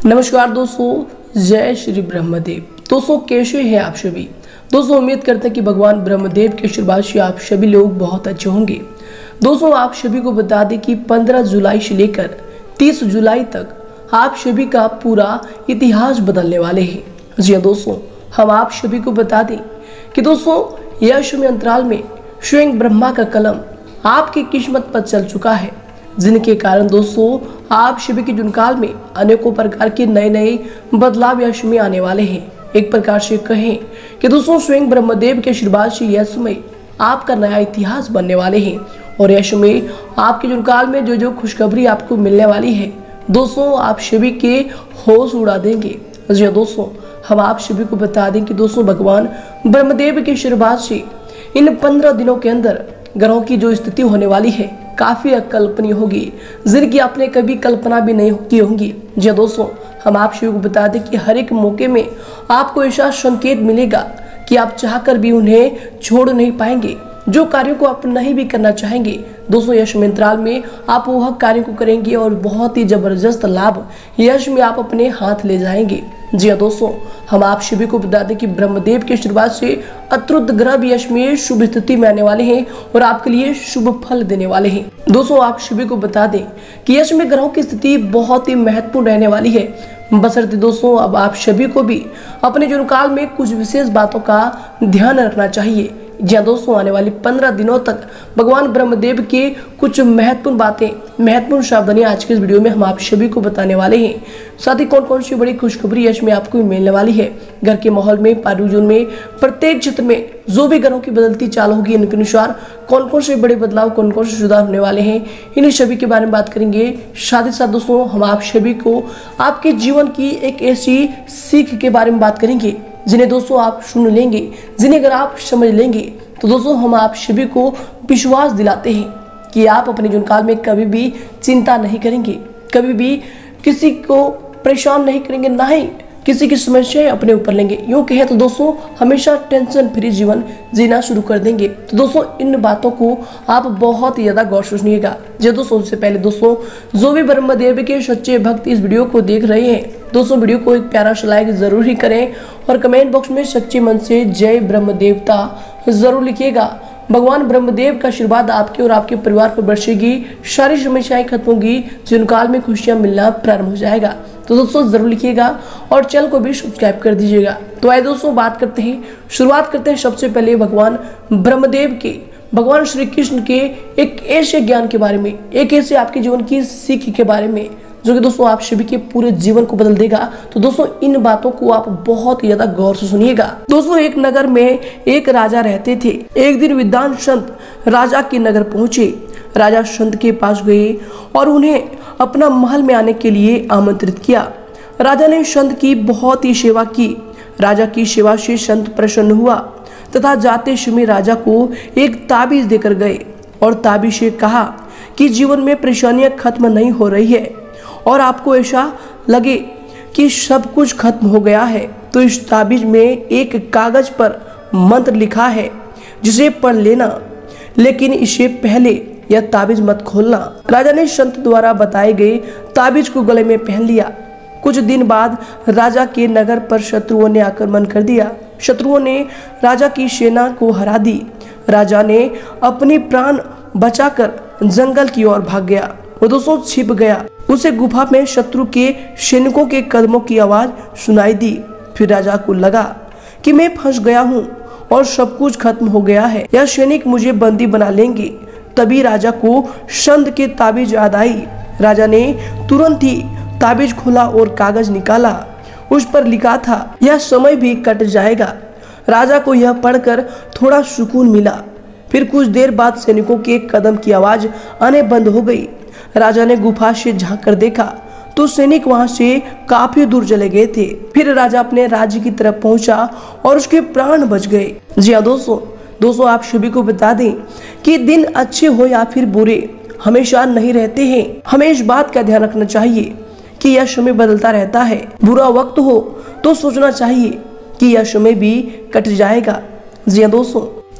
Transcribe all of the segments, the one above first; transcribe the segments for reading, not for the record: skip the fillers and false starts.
नमस्कार दोस्तों, जय श्री ब्रह्मदेव। दोस्तों कैसे हैं आप सभी। दोस्तों उम्मीद करते हैं कि भगवान ब्रह्मदेव के आशीर्वाद से आप सभी लोग बहुत अच्छे होंगे। दोस्तों आप सभी को बता दें कि 15 जुलाई से लेकर 30 जुलाई तक आप सभी का पूरा इतिहास बदलने वाले हैं। जी दोस्तों, हम आप सभी को बता दें कि दोस्तों यह समय अंतराल में स्वयं ब्रह्मा का कलम आपकी किस्मत पर चल चुका है, जिनके कारण दोस्तों आप सभी के जुनकाल में अनेकों प्रकार के नए नए बदलाव यह समय आने वाले हैं। एक प्रकार से कहें कि दोस्तों स्वयं ब्रह्मदेव के आशीर्वाद से यह समय आपका नया इतिहास बनने वाले हैं और यह समय आपके जुनकाल में जो खुशखबरी आपको मिलने वाली है दोस्तों आप सभी के होश उड़ा देंगे। जी दोस्तों, हम आप सभी को बता दें कि दोस्तों भगवान ब्रह्मदेव के आशीर्वाद से इन 15 दिनों के अंदर ग्रहों की जो स्थिति होने वाली है काफी अकल्पनीय होगी, जिनकी आपने कभी कल्पना भी नहीं की होंगी। जी दोस्तों, हम आप सभी को बता दें कि हर एक मौके में आपको ऐसा संकेत मिलेगा कि आप चाहकर भी उन्हें छोड़ नहीं पाएंगे। जो कार्यों को आप नहीं भी करना चाहेंगे दोस्तों यश में अंतराल में आप वह कार्य को करेंगे और बहुत ही जबरदस्त लाभ यश में आप अपने हाथ ले जाएंगे। जी हाँ दोस्तों, हम आप सभी को बता दें कि ब्रह्मदेव के आशीर्वाद से अतुल्य ग्रह यश में शुभ स्थिति में आने वाले हैं और आपके लिए शुभ फल देने वाले हैं। दोस्तों आप सभी को बता दें कि यश में ग्रहों की स्थिति बहुत ही महत्वपूर्ण रहने वाली है, बशर्ते दोस्तों अब आप सभी को भी अपने जीवन काल में कुछ विशेष बातों का ध्यान रखना चाहिए। जी दोस्तों, आने वाली 15 दिनों तक भगवान ब्रह्मदेव के कुछ महत्वपूर्ण बातें, महत्वपूर्ण सावधानियां आज के इस वीडियो में हम आप सभी को बताने वाले हैं। साथ ही कौन कौन सी बड़ी खुशखबरी यश में आपको मिलने वाली है। घर के माहौल में, पारिवारिक में, प्रत्येक क्षेत्र में जो भी ग्रहों की बदलती चाल होगी इनके अनुसार कौन कौन से बड़े बदलाव, कौन कौन से सुधार होने वाले हैं, इन्हीं सभी के बारे में बात करेंगे। साथ ही साथ दोस्तों हम आप सभी को आपके जीवन की एक ऐसी सीख के बारे में बात करेंगे जिन्हें दोस्तों आप सुन लेंगे, जिन्हें अगर आप समझ लेंगे तो दोस्तों हम आप सभी को विश्वास दिलाते हैं कि आप अपने जीवन काल में कभी भी चिंता नहीं करेंगे, कभी भी किसी को परेशान नहीं करेंगे, ना ही किसी की समस्याएं अपने ऊपर लेंगे। यूँ कहे तो दोस्तों हमेशा टेंशन फ्री जीवन जीना शुरू कर देंगे। तो दोस्तों इन बातों को आप बहुत ही ज्यादा गौर से सुनिएगा। जो दोस्तों उससे पहले दोस्तों जो भी ब्रह्मदेव के सच्चे भक्त इस वीडियो को देख रहे हैं दोस्तों वीडियो को एक प्यारा सा लाइक जरूर ही करें और कमेंट बॉक्स में सच्चे मन से जय ब्रह्मदेवता जरूर लिखिएगा। भगवान ब्रह्मदेव का आशीर्वाद आपके और आपके परिवार पर बरसेगी, सारी समस्याएं खत्म होगी, जीवन काल में खुशियां मिलना प्रारंभ हो जाएगा। तो दोस्तों जरूर लिखिएगा और चैनल को भी सब्सक्राइब कर दीजिएगा। तो आइए दोस्तों बात करते हैं, शुरुआत करते हैं सबसे पहले भगवान ब्रह्मदेव के, भगवान श्री कृष्ण के एक ऐसे ज्ञान के बारे में, एक ऐसे आपके जीवन की सीख के बारे में जो कि दोस्तों आप सभी के पूरे जीवन को बदल देगा। तो दोस्तों इन बातों को आप बहुत ही ज्यादा गौर से सुनिएगा। दोस्तों एक नगर में एक राजा रहते थे। एक दिन विद्वान संत राजा के नगर पहुंचे। राजा संत के पास गए और उन्हें अपना महल में आने के लिए आमंत्रित किया। राजा ने संत की बहुत ही सेवा की। राजा की सेवा से संत प्रसन्न हुआ तथा जाते समय राजा को एक ताबीज देकर गए और ताबीज से कहा कि जीवन में परेशानियां खत्म नहीं हो रही है और आपको ऐसा लगे कि सब कुछ खत्म हो गया है तो इस ताबीज में एक कागज पर मंत्र लिखा है जिसे पढ़ लेना, लेकिन इससे पहले यह ताबीज मत खोलना। राजा ने संत द्वारा बताए गए ताबीज को गले में पहन लिया। कुछ दिन बाद राजा के नगर पर शत्रुओं ने आक्रमण कर दिया। शत्रुओं ने राजा की सेना को हरा दी। राजा ने अपने प्राण बचाकर जंगल की ओर भाग गया। वो दोस्तों छिप गया। उसे गुफा में शत्रु के सैनिकों के कदमों की आवाज सुनाई दी। फिर राजा को लगा कि मैं फंस गया हूँ और सब कुछ खत्म हो गया है, यह सैनिक मुझे बंदी बना लेंगे। तभी राजा को संत के ताबीज याद आई। राजा ने तुरंत ही ताबीज खोला और कागज निकाला। उस पर लिखा था यह समय भी कट जाएगा। राजा को यह पढ़कर थोड़ा सुकून मिला। फिर कुछ देर बाद सैनिकों के कदम की आवाज आने बंद हो गई। राजा ने गुफा से झांक कर देखा तो सैनिक वहां से काफी दूर चले गए थे। फिर राजा अपने राज्य की तरफ पहुंचा और उसके प्राण बच गए। जी हाँ दोस्तों आप सभी को बता दें कि दिन अच्छे हो या फिर बुरे हमेशा नहीं रहते हैं। हमें इस बात का ध्यान रखना चाहिए कि यह समय बदलता रहता है। बुरा वक्त हो तो सोचना चाहिए कि यह समय भी कट जाएगा। जी हाँ दोस्तों,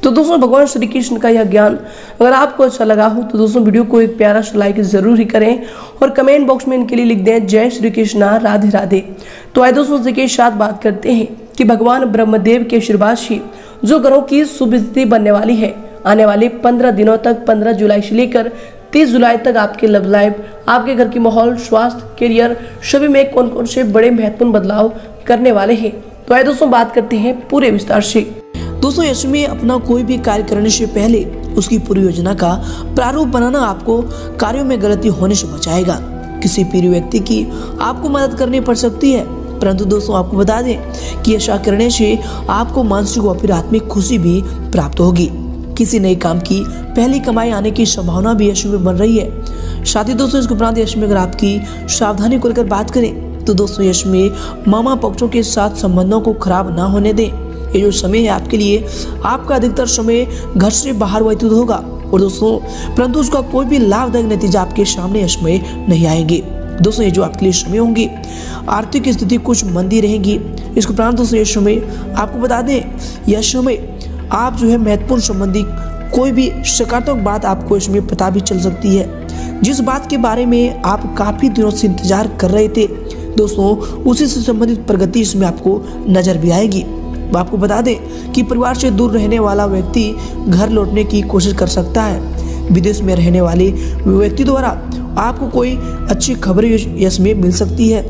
तो दोस्तों भगवान श्री कृष्ण का यह ज्ञान अगर आपको अच्छा लगा हो तो दोस्तों वीडियो को एक प्यारा सा लाइक जरूर ही करें और कमेंट बॉक्स में इनके लिए लिख दें जय श्री कृष्णा, राधे राधे। तो आइए दोस्तों इसी के साथ बात करते हैं कि भगवान ब्रह्मदेव के आशीर्वाद से जो ग्रहों की शुभ स्थिति बनने वाली है आने वाले 15 दिनों तक 15 जुलाई से लेकर 30 जुलाई तक आपके लव लाइफ, आपके घर की माहौल, स्वास्थ्य, करियर सभी में कौन कौन से बड़े महत्वपूर्ण बदलाव करने वाले हैं। तो आइए दोस्तों बात करते हैं पूरे विस्तार से। दोस्तों इसमें अपना कोई भी कार्य करने से पहले उसकी पूरी योजना का प्रारूप बनाना आपको कार्यों में गलती होने से बचाएगा। किसी प्रिय व्यक्ति की आपको मदद करनी पड़ सकती है, परंतु दोस्तों आपको बता दें कि ऐसा करने से आपको मानसिक और फिर आत्मिक खुशी भी प्राप्त होगी। किसी नए काम की पहली कमाई आने की संभावना भी यश में बन रही है। साथ ही दोस्तों इसके उपरांत यश में अगर आपकी सावधानी को लेकर बात करें तो दोस्तों यश में मामा पक्षों के साथ संबंधों को खराब ना होने दें। ये जो समय है आपके लिए, आपका अधिकतर समय घर से बाहर व्यतीत होगा और दोस्तों परंतु उसका कोई भी लाभदायक नतीजा आपके सामने यश में नहीं आएंगे। दोस्तों ये जो आपके लिए समय होंगे, आर्थिक स्थिति कुछ मंदी रहेगी। इसके उपरांत दोस्तों ये समय आपको बता दें, यह समय आप जो है महत्वपूर्ण संबंधी कोई भी सकारात्मक बात आपको इसमें पता भी चल सकती है। जिस बात के बारे में आप काफी दिनों से इंतजार कर रहे थे दोस्तों, उसी से संबंधित प्रगति इसमें आपको नजर भी आएगी। आपको बता दें कि परिवार से दूर रहने वाला व्यक्ति घर लौटने की कोशिश कर सकता है। विदेश में रहने वाले व्यक्ति द्वारा आपको कोई अच्छी खबर यश में मिल सकती है।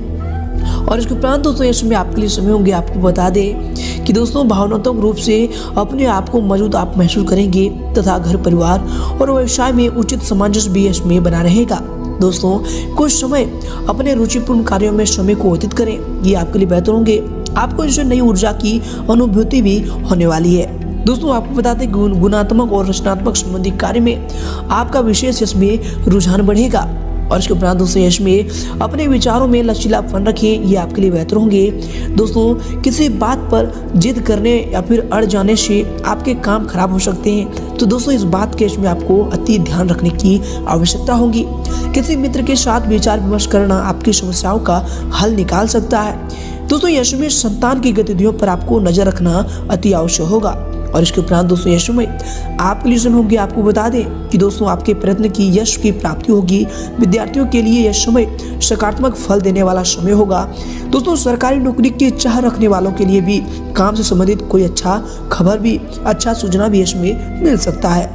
और इसके उपरांत दोस्तों यश में आपके लिए समय होंगे। आपको बता दें कि दोस्तों भावनात्मक रूप से अपने आप को मौजूद आप महसूस करेंगे तथा घर, परिवार और व्यवसाय में उचित सामंजस्य भी यश में बना रहेगा। दोस्तों कुछ समय अपने रुचिपूर्ण कार्यों में समय को व्यतीत करें, ये आपके लिए बेहतर होंगे। आपको इससे नई ऊर्जा की अनुभूति भी होने वाली है। दोस्तों आपको बता दें गुणात्मक और रचनात्मक संबंधी कार्य में आपका विशेष इसमें रुझान बढ़ेगा। और इसके उपरांत दोस्तों यश में अपने विचारों में लचीलापन रखें, ये आपके लिए बेहतर होंगे। दोस्तों किसी बात पर जिद करने या फिर अड़ जाने से आपके काम खराब हो सकते हैं, तो दोस्तों इस बात के इसमें आपको अति ध्यान रखने की आवश्यकता होगी। किसी मित्र के साथ विचार विमर्श करना आपकी समस्याओं का हल निकाल सकता है। दोस्तों यश में संतान की गतिविधियों पर आपको नजर रखना अति आवश्यक होगा। और इसके उपरांत दोस्तों यश में आपके लिए समय होगी। आपको बता दें कि दोस्तों आपके प्रयत्न की यश की प्राप्ति होगी। विद्यार्थियों के लिए यह समय सकारात्मक फल देने वाला समय होगा। दोस्तों सरकारी नौकरी की चाह रखने वालों के लिए भी काम से संबंधित कोई अच्छा खबर भी, अच्छा सूचना भी यश में मिल सकता है।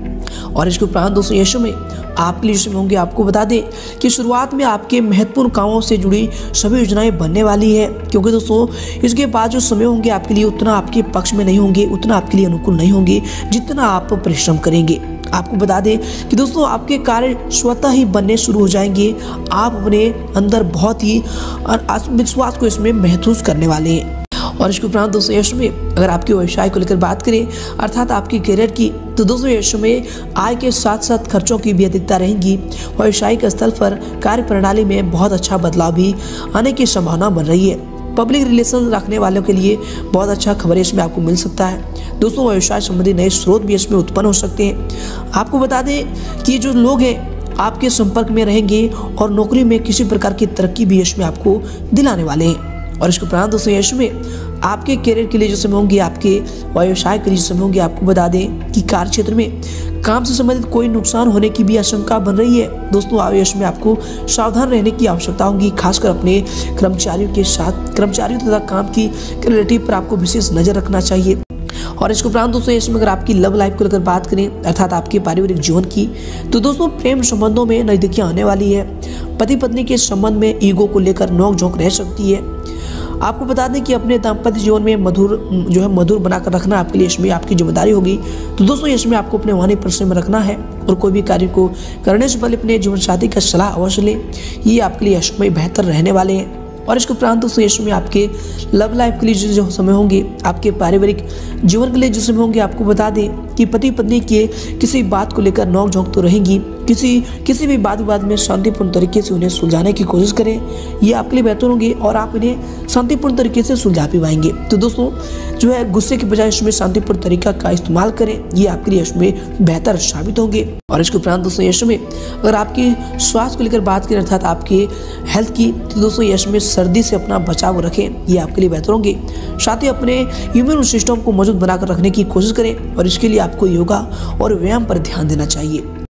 और इसके उपरांत दोस्तों यश में आपके लिए होंगे। आपको बता दें कि शुरुआत में आपके महत्वपूर्ण कामों से जुड़ी सभी योजनाएं बनने वाली है, क्योंकि दोस्तों इसके बाद जो समय होंगे आपके लिए उतना आपके पक्ष में नहीं होंगे, उतना आपके लिए अनुकूल नहीं होंगे जितना आप परिश्रम करेंगे। आपको बता दें कि दोस्तों आपके कार्य स्वतः ही बनने शुरू हो जाएंगे। आप अपने अंदर बहुत ही आत्मविश्वास को इसमें महसूस करने वाले हैं। और इसके उपरांत दोस्तों यश में अगर आपके व्यवसाय को लेकर बात करें अर्थात आपकी करियर की, तो दोस्तों यश में आय के साथ साथ खर्चों की भी अधिकता रहेगी। व्यवसायिक स्थल पर कार्य प्रणाली में बहुत अच्छा बदलाव भी आने की संभावना बन रही है। पब्लिक रिलेशन रखने वालों के लिए बहुत अच्छा खबर इसमें आपको मिल सकता है। दोस्तों व्यवसाय संबंधी नए स्रोत भी इसमें उत्पन्न हो सकते हैं। आपको बता दें कि जो लोग हैं आपके संपर्क में रहेंगे और नौकरी में किसी प्रकार की तरक्की भी इसमें आपको दिलाने वाले हैं। और इसके उपरांत दोस्तों यश में आपके करियर के लिए जो समय होंगे, आपके व्यवसाय के लिए समय होंगे। आपको बता दें कि कार्य क्षेत्र में काम से संबंधित कोई नुकसान होने की भी आशंका बन रही है। दोस्तों यश में आपको सावधान रहने की आवश्यकता होगी, खासकर अपने कर्मचारियों के साथ, कर्मचारियों तथा काम की क्वालिटी पर आपको विशेष नजर रखना चाहिए। और इसके उपरांत दोस्तों इसमें अगर आपकी लव लाइफ को लेकर बात करें अर्थात आपके पारिवारिक जीवन की, तो दोस्तों प्रेम संबंधों में नजदीकियां आने वाली है। पति पत्नी के संबंध में ईगो को लेकर नोक-झोंक रह सकती है। आपको बता दें कि अपने दाम्पत्य जीवन में मधुर बनाकर रखना आपके लिए इसमें आपकी जिम्मेदारी होगी। तो दोस्तों इसमें आपको अपने वाणी पर संयम रखना है और कोई भी कार्य को करने से पहले अपने जीवन साथी का सलाह अवश्य लें, ये आपके लिए समय बेहतर रहने वाले हैं। और इसके उपरांत दोस्तों ये समय आपके लव लाइफ के लिए जो समय होंगे, आपके पारिवारिक जीवन के लिए जो समय होंगे, आपको बता दें कि पति पत्नी के किसी बात को लेकर नोक झोंक तो रहेंगी, किसी भी बात विवाद में शांतिपूर्ण तरीके से उन्हें सुलझाने की कोशिश करें, ये आपके लिए बेहतर होंगे और आप इन्हें शांतिपूर्ण तरीके से सुलझा भी पाएंगे। तो दोस्तों जो है गुस्से के बजाय इसमें शांतिपूर्ण तरीका का इस्तेमाल करें, ये आपके लिए इसमें बेहतर साबित होंगे। और इसके उपरांत दोस्तों यश में अगर आपकी स्वास्थ्य को लेकर बात करें अर्थात आपके हेल्थ की, तो दोस्तों यश में सर्दी से अपना बचाव रखें, ये आपके लिए बेहतर होंगे। साथ ही अपने इम्यून सिस्टम को मजबूत बनाकर रखने की कोशिश करें और इसके लिए आपको योगा और व्यायाम पर ध्यान देना चाहिए।